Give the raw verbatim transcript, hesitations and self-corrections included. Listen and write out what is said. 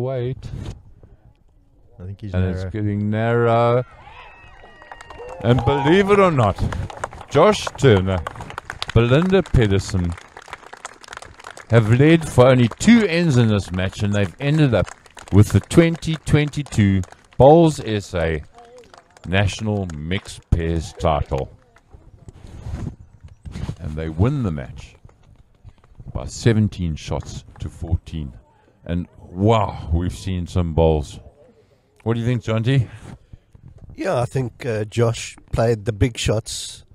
wait. I think he's And narrow. it's getting narrow. And believe it or not, Josh Turner, Belinda Pedersen have led for only two ends in this match, and they've ended up with the twenty twenty-two Bowls S A National Mixed Pairs title. And they win the match by seventeen shots to fourteen. And wow, we've seen some bowls. What do you think, Jonty? Yeah, I think uh, Josh played the big shots